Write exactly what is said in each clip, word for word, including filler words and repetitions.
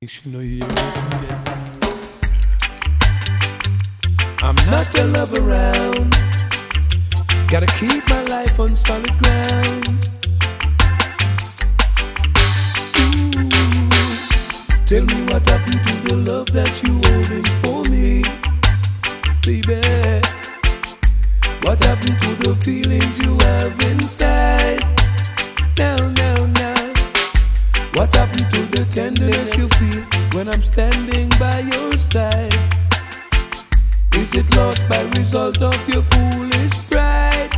should know you. I'm not a love around. Gotta keep my life on solid ground. Ooh, tell me what happened to the love that you holding for me, baby. What happened to the feelings you have inside? Now, now, now. What happened to the tenderness you feel when I'm standing by your side? Is it lost by result of your foolish pride?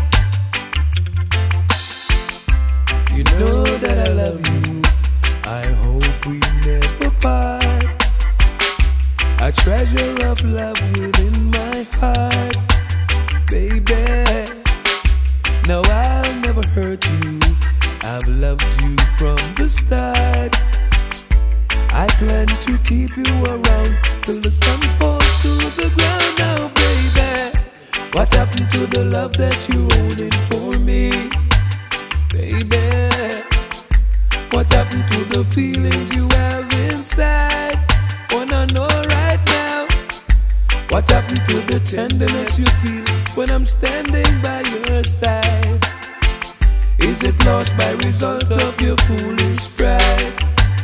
You know that I love you, I hope we never part. A treasure of love within my heart, baby. No, I'll never hurt you, I've loved you from the start. I plan to keep you around till the sun falls to the ground. Now, baby, what happened to the love that you holding for me, baby? What happened to the feelings you have inside? Wanna know right now. What happened to the tenderness you feel when I'm standing by your side? Is it lost by result of your foolish pride?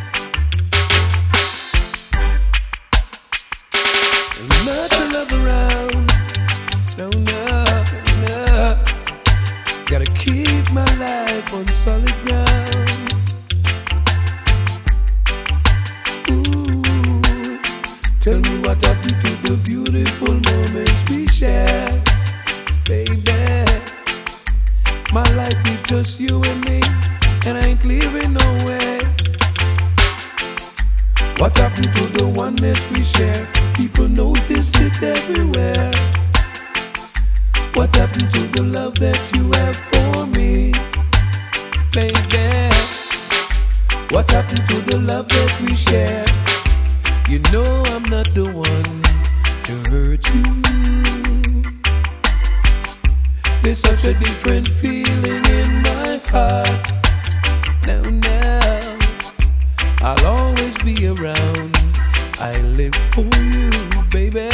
Not to love around, no, no, no. Gotta keep my life on solid ground. Ooh, tell me what happened to the beautiful moments we share, baby. My life is just you and me, and I ain't leaving nowhere. What happened to the oneness we share? People notice it everywhere. What happened to the love that you have for me, baby? What happened to the love that we share? You know I'm not the one to hurt you. There's such a different feeling in my heart. Now, now, I'll always be around. I live for you, baby.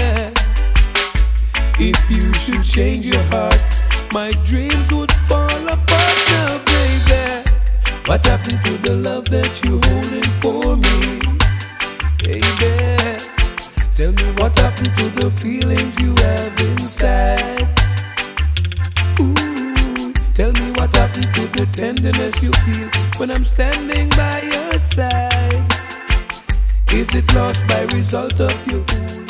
If you should change your heart, my dreams would fall apart now, baby. What happened to the love that you holding for me, baby? Tell me what happened to the feelings you have inside. Ooh, tell me what happened to the tenderness you feel when I'm standing by your side. Is it lost by result of your fool?